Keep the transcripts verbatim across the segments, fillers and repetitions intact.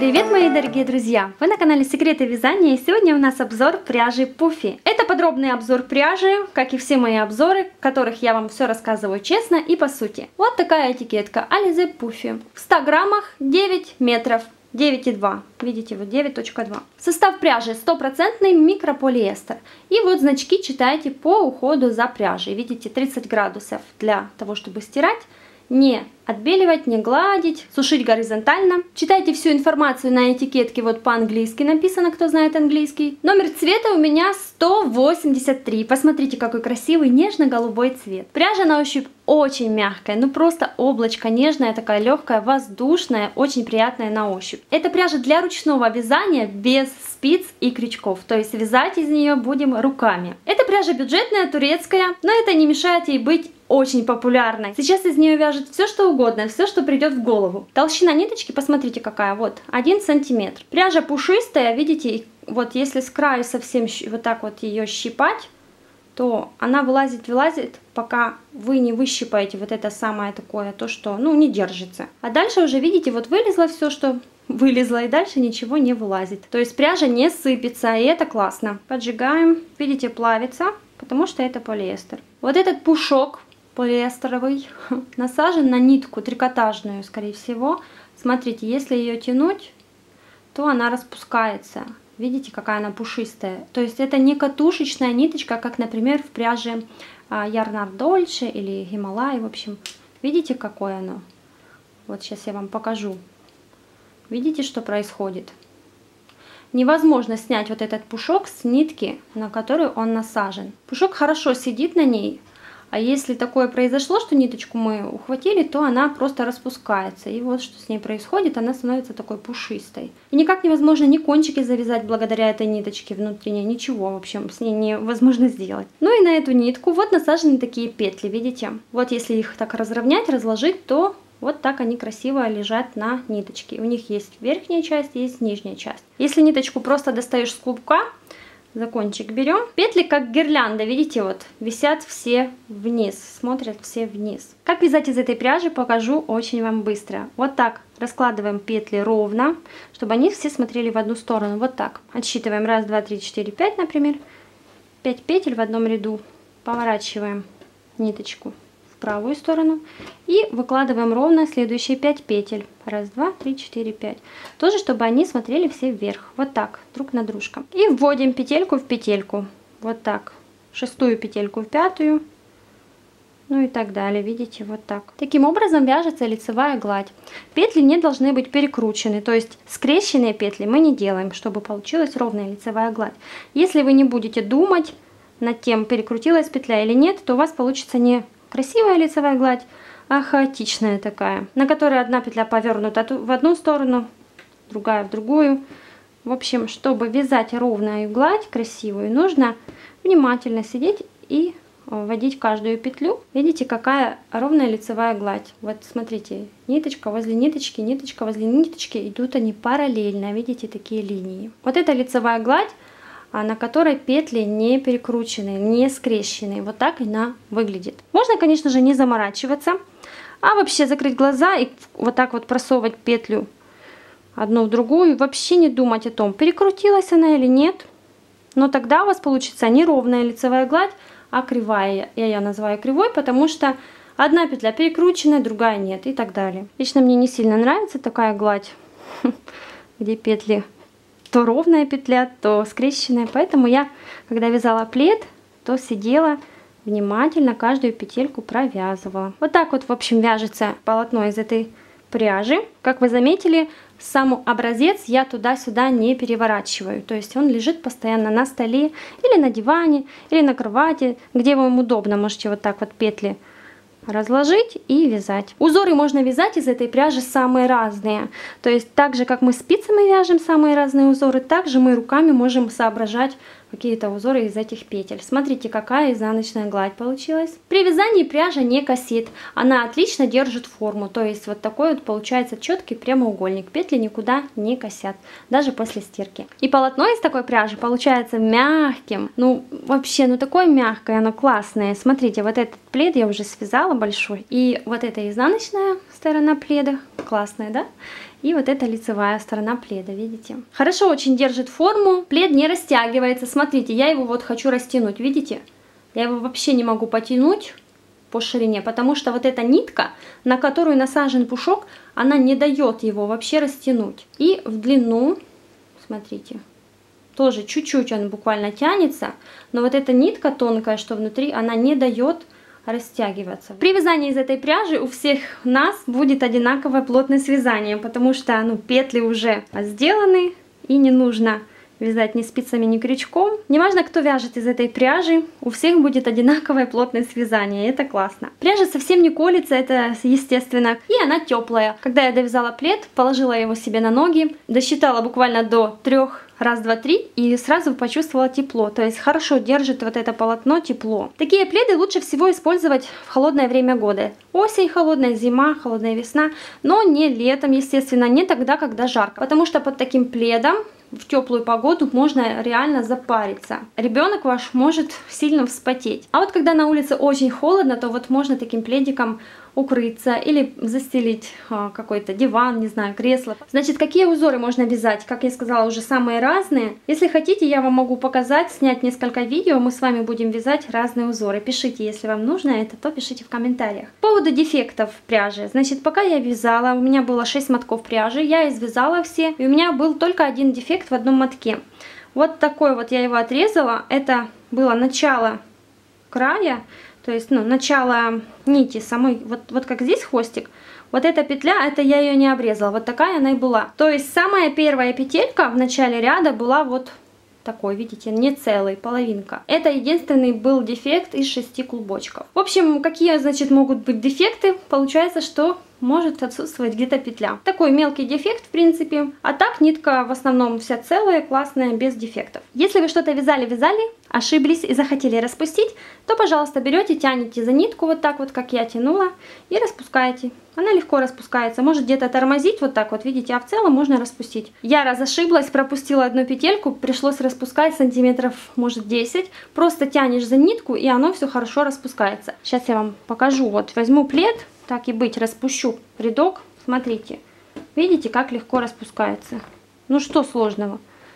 Привет, мои дорогие друзья! Вы на канале Секреты Вязания, и сегодня у нас обзор пряжи Puffy. Это подробный обзор пряжи, как и все мои обзоры, в которых я вам все рассказываю честно и по сути. Вот такая этикетка Alize Puffy. В ста граммах девять метров. девять и два. Видите, вот девять точка два. Состав пряжи стопроцентный микрополиэстер. И вот значки читайте по уходу за пряжей. Видите, тридцать градусов для того, чтобы стирать. Не отбеливать, не гладить, сушить горизонтально. Читайте всю информацию на этикетке, вот по-английски написано, кто знает английский. Номер цвета у меня сто восемьдесят три. Посмотрите, какой красивый нежно-голубой цвет. Пряжа на ощупь очень мягкая, ну просто облачко, нежная, такая легкая, воздушная, очень приятная на ощупь. Это пряжа для ручного вязания без спиц и крючков, то есть вязать из нее будем руками. Эта пряжа бюджетная, турецкая, но это не мешает ей быть очень популярной. Сейчас из нее вяжут все, что угодно, все, что придет в голову. Толщина ниточки, посмотрите какая, вот, один сантиметр. Пряжа пушистая, видите, вот если с краю совсем вот так вот ее щипать, то она вылазит, вылазит, пока вы не выщипаете вот это самое такое, то, что, ну, не держится. А дальше уже, видите, вот вылезло все, что вылезло, и дальше ничего не вылазит. То есть пряжа не сыпется, и это классно. Поджигаем, видите, плавится, потому что это полиэстер. Вот этот пушок полиэстеровый насажен на нитку трикотажную, скорее всего. Смотрите, если ее тянуть, то она распускается. Видите, какая она пушистая. То есть это не катушечная ниточка, как, например, в пряже Ярнар Дольче или Гималай, в общем. Видите, какое оно? Вот сейчас я вам покажу. Видите, что происходит? Невозможно снять вот этот пушок с нитки, на которую он насажен. Пушок хорошо сидит на ней. А если такое произошло, что ниточку мы ухватили, то она просто распускается. И вот что с ней происходит, она становится такой пушистой. И никак невозможно ни кончики завязать благодаря этой ниточке внутренней, ничего, в общем, с ней невозможно сделать. Ну и на эту нитку вот насажены такие петли, видите? Вот если их так разровнять, разложить, то вот так они красиво лежат на ниточке. У них есть верхняя часть, есть нижняя часть. Если ниточку просто достаешь с клубка, за кончик берем. Петли как гирлянда, видите, вот висят все вниз, смотрят все вниз. Как вязать из этой пряжи, покажу очень вам быстро. Вот так раскладываем петли ровно, чтобы они все смотрели в одну сторону. Вот так. Отсчитываем раз, два, три, четыре, пять, например. пять петель в одном ряду. Поворачиваем ниточку в правую сторону и выкладываем ровно следующие пять петель. Раз, два, три, четыре, пять. Тоже, чтобы они смотрели все вверх. Вот так, друг на дружку. И вводим петельку в петельку. Вот так. Шестую петельку в пятую. Ну и так далее. Видите, вот так. Таким образом вяжется лицевая гладь. Петли не должны быть перекручены. То есть скрещенные петли мы не делаем, чтобы получилась ровная лицевая гладь. Если вы не будете думать над тем, перекрутилась петля или нет, то у вас получится не красивая лицевая гладь, а хаотичная такая, на которой одна петля повернута в одну сторону, другая в другую. В общем, чтобы вязать ровную гладь красивую, нужно внимательно сидеть и вводить каждую петлю. Видите, какая ровная лицевая гладь. Вот смотрите, ниточка возле ниточки, ниточка возле ниточки, идут они параллельно, видите, такие линии. Вот эта лицевая гладь, на которой петли не перекручены, не скрещены. Вот так она выглядит. Можно, конечно же, не заморачиваться, а вообще закрыть глаза и вот так вот просовывать петлю одну в другую. Вообще не думать о том, перекрутилась она или нет. Но тогда у вас получится не ровная лицевая гладь, а кривая. Я ее называю кривой, потому что одна петля перекрученная, другая нет и так далее. Лично мне не сильно нравится такая гладь, где петли то ровная петля, то скрещенная. Поэтому я, когда вязала плед, то сидела внимательно, каждую петельку провязывала. Вот так вот, в общем, вяжется полотно из этой пряжи. Как вы заметили, сам образец я туда-сюда не переворачиваю. То есть он лежит постоянно на столе или на диване, или на кровати, где вам удобно. Можете вот так вот петли разложить и вязать. Узоры можно вязать из этой пряжи самые разные. То есть так же, как мы спицами вяжем самые разные узоры, также мы руками можем соображать какие-то узоры из этих петель. Смотрите, какая изнаночная гладь получилась. При вязании пряжа не косит, она отлично держит форму, то есть вот такой вот получается четкий прямоугольник, петли никуда не косят, даже после стирки. И полотно из такой пряжи получается мягким, ну вообще, ну такое мягкое, оно классное. Смотрите, вот этот плед я уже связала большой, и вот эта изнаночная сторона пледа классная, да? И вот эта лицевая сторона пледа, видите? Хорошо очень держит форму, плед не растягивается. Смотрите, я его вот хочу растянуть, видите? Я его вообще не могу потянуть по ширине, потому что вот эта нитка, на которую насажен пушок, она не дает его вообще растянуть. И в длину, смотрите, тоже чуть-чуть он буквально тянется, но вот эта нитка тонкая, что внутри, она не дает растягиваться. При вязании из этой пряжи у всех нас будет одинаковое плотное связание, потому что ну, петли уже сделаны и не нужно вязать ни спицами, ни крючком. Неважно, кто вяжет из этой пряжи, у всех будет одинаковое плотное связание, это классно. Пряжа совсем не колется, это естественно, и она теплая. Когда я довязала плед, положила его себе на ноги, досчитала буквально до трех, раз, два, три, и сразу почувствовала тепло, то есть хорошо держит вот это полотно тепло. Такие пледы лучше всего использовать в холодное время года. Осень холодная, зима, холодная весна, но не летом, естественно, не тогда, когда жарко, потому что под таким пледом в теплую погоду можно реально запариться. Ребенок ваш может сильно вспотеть. А вот когда на улице очень холодно, то вот можно таким пледиком укрыться или застелить а, какой-то диван, не знаю, кресло. Значит, какие узоры можно вязать? Как я сказала, уже самые разные. Если хотите, я вам могу показать, снять несколько видео, мы с вами будем вязать разные узоры. Пишите, если вам нужно это, то пишите в комментариях. По поводу дефектов пряжи. Значит, пока я вязала, у меня было шесть мотков пряжи, я извязала все, и у меня был только один дефект в одном мотке. Вот такой вот я его отрезала. Это было начало края, то есть, ну, начало нити самой, вот, вот как здесь хвостик, вот эта петля, это я ее не обрезала, вот такая она и была. То есть, самая первая петелька в начале ряда была вот такой, видите, не целый, половинка. Это единственный был дефект из шести клубочков. В общем, какие, значит, могут быть дефекты? Получается, что может отсутствовать где-то петля. Такой мелкий дефект, в принципе. А так нитка в основном вся целая, классная, без дефектов. Если вы что-то вязали-вязали, ошиблись и захотели распустить, то, пожалуйста, берете, тянете за нитку вот так вот, как я тянула, и распускаете. Она легко распускается. Может где-то тормозить вот так вот, видите, а в целом можно распустить. Я раз ошиблась, пропустила одну петельку, пришлось распускать сантиметров, может, десять. Просто тянешь за нитку, и оно все хорошо распускается. Сейчас я вам покажу. Вот возьму плед, так и быть, распущу рядок. Смотрите, видите, как легко распускается. Ну что сложного?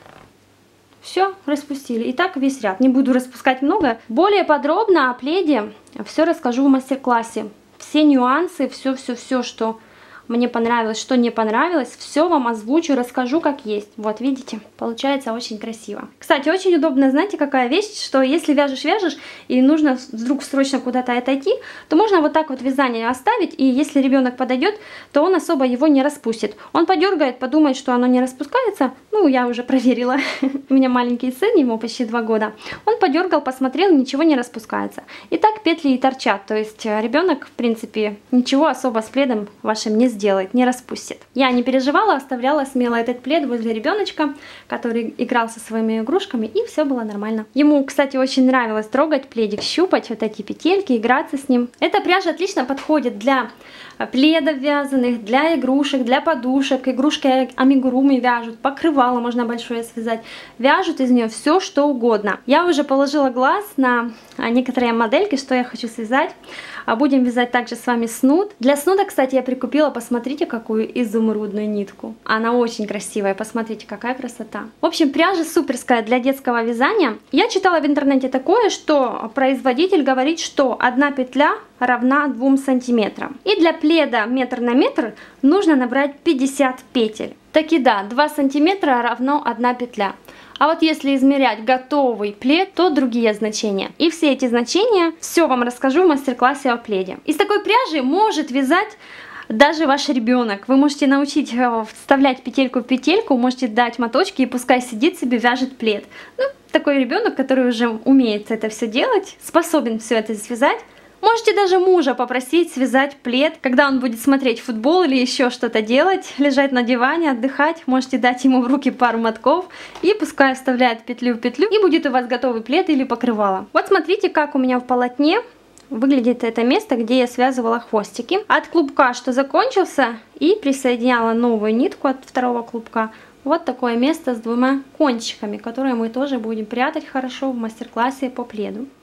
Все, распустили. И так весь ряд. Не буду распускать много. Более подробно о пледе все расскажу в мастер-классе. Все нюансы, все-все-все, что мне понравилось, что не понравилось, все вам озвучу, расскажу как есть. Вот, видите, получается очень красиво. Кстати, очень удобно, знаете, какая вещь, что если вяжешь-вяжешь и нужно вдруг срочно куда-то отойти, то можно вот так вот вязание оставить, и если ребенок подойдет, то он особо его не распустит. Он подергает, подумает, что оно не распускается. Ну, я уже проверила. У меня маленький сын, ему почти два года. Он подергал, посмотрел, ничего не распускается. И так петли и торчат. То есть ребенок, в принципе, ничего особо с пледом вашим не сделает, не распустит. Я не переживала, оставляла смело этот плед возле ребеночка, который играл со своими игрушками, и все было нормально. Ему, кстати, очень нравилось трогать пледик, щупать вот эти петельки, играться с ним. Эта пряжа отлично подходит для пледов вязаных, для игрушек, для подушек. Игрушки амигуруми вяжут, покрывало можно большое связать. Вяжут из нее все, что угодно. Я уже положила глаз на некоторые модельки, что я хочу связать. Будем вязать также с вами снуд. Для снуда, кстати, я прикупила, посмотрите, какую изумрудную нитку. Она очень красивая, посмотрите, какая красота. В общем, пряжа суперская для детского вязания. Я читала в интернете такое, что производитель говорит, что одна петля равна двум сантиметрам. И для пледа метр на метр нужно набрать пятьдесят петель. Таки да, два сантиметра равно одна петля. А вот если измерять готовый плед, то другие значения. И все эти значения, все вам расскажу в мастер-классе о пледе. Из такой пряжи может вязать даже ваш ребенок. Вы можете научить вставлять петельку в петельку, можете дать моточки и пускай сидит себе, вяжет плед. Ну, такой ребенок, который уже умеет это все делать, способен все это связать. Можете даже мужа попросить связать плед, когда он будет смотреть футбол или еще что-то делать, лежать на диване, отдыхать. Можете дать ему в руки пару мотков и пускай вставляет петлю в петлю, и будет у вас готовый плед или покрывало. Вот смотрите, как у меня в полотне выглядит это место, где я связывала хвостики. От клубка, что закончился, и присоединяла новую нитку от второго клубка. Вот такое место с двумя кончиками, которые мы тоже будем прятать хорошо в мастер-классе по пледу.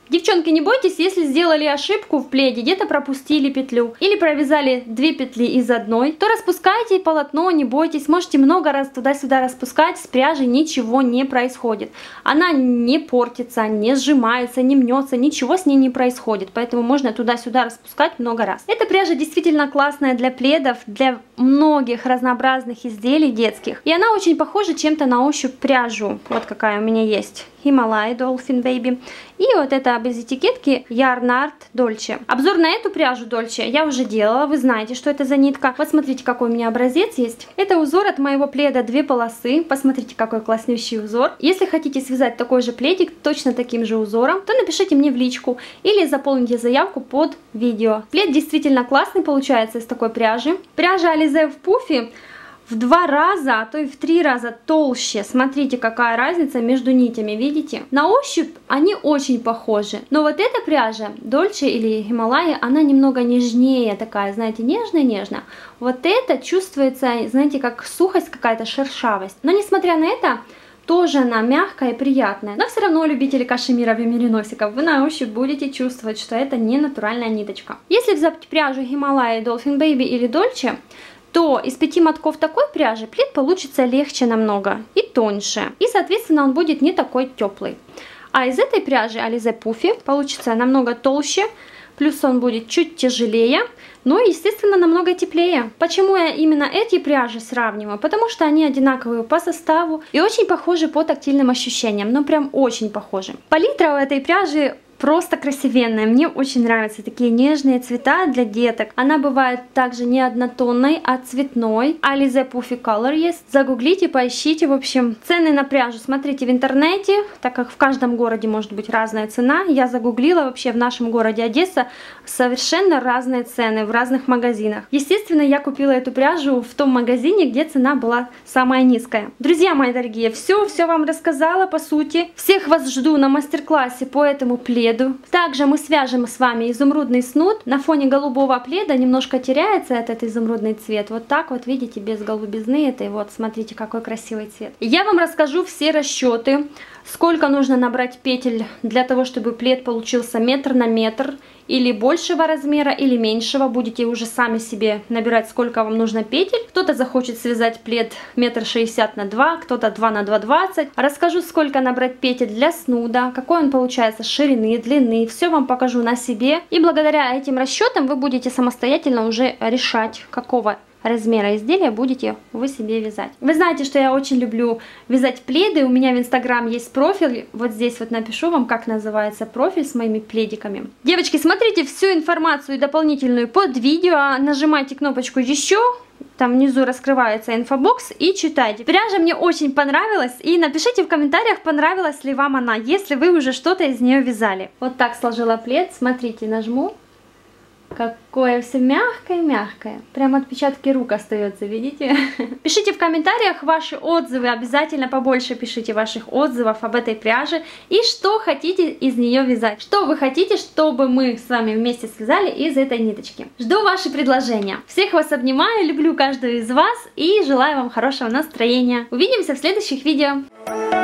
Девчонки, не бойтесь, если сделали ошибку в пледе, где-то пропустили петлю или провязали две петли из одной, то распускайте полотно, не бойтесь, можете много раз туда-сюда распускать, с пряжей ничего не происходит. Она не портится, не сжимается, не мнется, ничего с ней не происходит, поэтому можно туда-сюда распускать много раз. Эта пряжа действительно классная для пледов, для многих разнообразных изделий детских, и она очень похожа чем-то на ощупь пряжу, вот какая у меня есть. Himalaya Dolphin Baby. И вот это без этикетки Yarn Art Dolce. Обзор на эту пряжу Dolce я уже делала, вы знаете, что это за нитка. Вот смотрите, какой у меня образец есть. Это узор от моего пледа две полосы. Посмотрите, какой класснющий узор. Если хотите связать такой же пледик точно таким же узором, то напишите мне в личку или заполните заявку под видео. Плед действительно классный получается из такой пряжи. Пряжа Alize в пуфе в два раза, а то и в три раза толще. Смотрите, какая разница между нитями, видите? На ощупь они очень похожи. Но вот эта пряжа, Dolce или Himalaya, она немного нежнее такая, знаете, нежная-нежная. Вот это чувствуется, знаете, как сухость какая-то, шершавость. Но несмотря на это, тоже она мягкая и приятная. Но все равно, любители кашемиров и мериносиков, вы на ощупь будете чувствовать, что это не натуральная ниточка. Если взять пряжу Himalaya, Dolphin Baby или Dolce, то из пяти мотков такой пряжи плед получится легче намного и тоньше. И, соответственно, он будет не такой теплый. А из этой пряжи Alize Puffy получится намного толще, плюс он будет чуть тяжелее, но, естественно, намного теплее. Почему я именно эти пряжи сравниваю? Потому что они одинаковые по составу и очень похожи по тактильным ощущениям. Ну, прям очень похожи. Палитра у этой пряжи просто красивенная. Мне очень нравятся такие нежные цвета для деток. Она бывает также не однотонной, а цветной. Alize Puffy Color есть. Загуглите, поищите. В общем, цены на пряжу смотрите в интернете, так как в каждом городе может быть разная цена. Я загуглила, вообще в нашем городе Одесса совершенно разные цены в разных магазинах. Естественно, я купила эту пряжу в том магазине, где цена была самая низкая. Друзья мои дорогие, все, все вам рассказала по сути. Всех вас жду на мастер-классе по этому пледу. Также мы свяжем с вами изумрудный снуд. На фоне голубого пледа немножко теряется этот изумрудный цвет. Вот так вот, видите, без голубизны этой. Вот, смотрите, какой красивый цвет. Я вам расскажу все расчеты, сколько нужно набрать петель для того, чтобы плед получился метр на метр, или большего размера, или меньшего. Будете уже сами себе набирать, сколько вам нужно петель. Кто-то захочет связать плед метр шестьдесят на два, кто-то два на два двадцать. Расскажу, сколько набрать петель для снуда, какой он получается ширины, длины. Все вам покажу на себе. И благодаря этим расчетам вы будете самостоятельно уже решать, какого размера изделия будете вы себе вязать. Вы знаете, что я очень люблю вязать пледы. У меня в инстаграм есть профиль. Вот здесь вот напишу вам, как называется профиль с моими пледиками. Девочки, смотрите всю информацию дополнительную под видео. Нажимайте кнопочку «Еще». Там внизу раскрывается инфобокс и читайте. Пряжа мне очень понравилась. И напишите в комментариях, понравилась ли вам она, если вы уже что-то из нее вязали. Вот так сложила плед. Смотрите, нажму. Какое все мягкое-мягкое. Прям отпечатки рук остается, видите? Пишите в комментариях ваши отзывы. Обязательно побольше пишите ваших отзывов об этой пряже. И что хотите из нее вязать. Что вы хотите, чтобы мы с вами вместе связали из этой ниточки. Жду ваши предложения. Всех вас обнимаю, люблю каждую из вас. И желаю вам хорошего настроения. Увидимся в следующих видео.